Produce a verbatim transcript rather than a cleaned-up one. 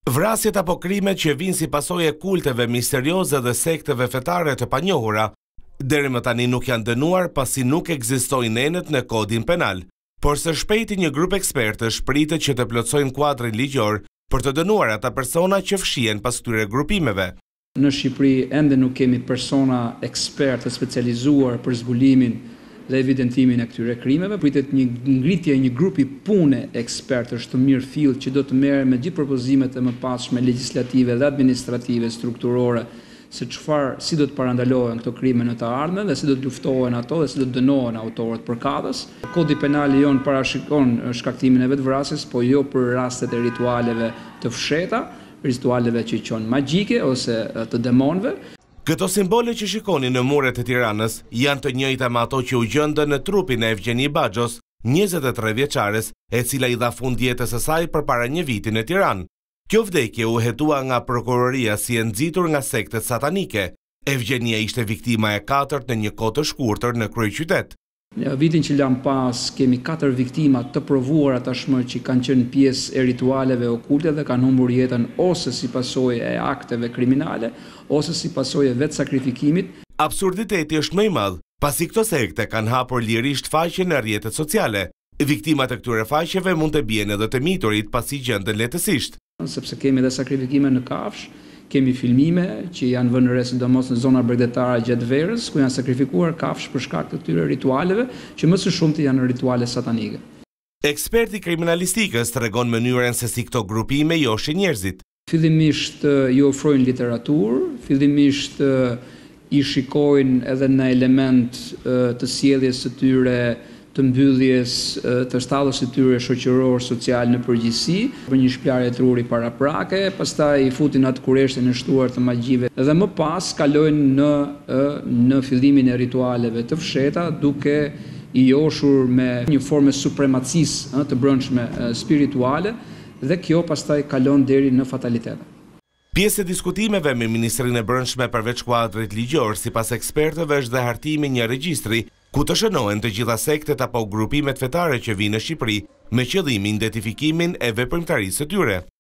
Vrasjet apo krimet që vinë si pasojë e kulteve misterioze dhe sekteve fetare të panjohura, deri më tani nuk janë dënuar pasi nuk ekzistojnë enet në kodin penal, por së shpejti një grup ekspertësh pritet që të plotësojnë kuadrin ligjor për të dënuar ata persona që fshihen pas këtyre grupimeve. Në Shqipëri ende nuk kemi persona ekspertë të specializuar për zbulimin dhe evidentimin e këtyre krimeve. Pritet një ngritje një grupi pune ekspertësh të mirë fill që do të merren me gjithë propozimet e mëpasshme legjislative dhe administrative strukturore se çfarë si do të parandalohen këto krime në të ardhmen dhe si do të luftohen ato dhe si do të dënohen autorët përkatës. Kodi penal jon parashikon shkaktimin e vetvrasjes, po jo për rastet e ritualeve të fsheta, ritualeve që quhen magjike ose të demonëve. Këto simbole që shikoni në muret e Tiranës janë të njëjta me ato që u gjendën në trupin e Evgjeni Baxhos, njëzet e tre vjeçares, e cila i dha fund jetës së saj përpara një viti në Tiranë. Kjo vdekje u hetua nga prokuroria si e nxitur nga sektet satanike. Evgjenia ishte viktima e katërt në një kohë të shkurtër në kryeqytet. Në vitin që lam pas kemi katër viktima të provuara tashmë që kanë qenë pjesë e ritualeve okulte dhe kanë humbur jetën ose si pasojë e akteve kriminale ose si pasojë e vetë sakrifikimit. Absurditeti është më i madh, pasi këto sekte kanë hapur lirisht faqe në rrjetet sociale. Viktimat e këtyre faqeve mund të bien edhe të miturit pasi gjenden lehtësisht. Sepse kemi edhe sakrifikime në Kafsh, kemi filmime që janë vënë re sidomos në zona bregdetare gjatë verës, ku janë sakrifikuar kafsh për shkak të këtyre ritualeve, që më së shumti janë rituale satanike. Eksperti kriminalistikës tregon mënyrën se si këto grupime joshin njerëzit. Fillimisht i ofrojnë literaturë, fillimisht i shikojnë edhe në element të sjelljes së tyre, të mbylljes të shtatës së tyre shoqëror social në përgjithësi, për një shplarje truri paraprake, pastaj i futin atë kureshtin e shtuar të magjive dhe më pas kalojnë në në fillimin e ritualeve të fsheta, duke i joshur me një formë supremacisë të brendshme spirituale dhe kjo pastaj kalon deri në fatalitete. Pjesë e diskutimeve me Ministrinë e Brendshme përveç kuadrit ligjor, sipas ekspertëve, është dhe hartimi një regjistri ku të shënohen të gjitha sektet apo grupimet fetare që vinë në Shqipëri me qëllimin identifikimin e veprimtarisë së tyre.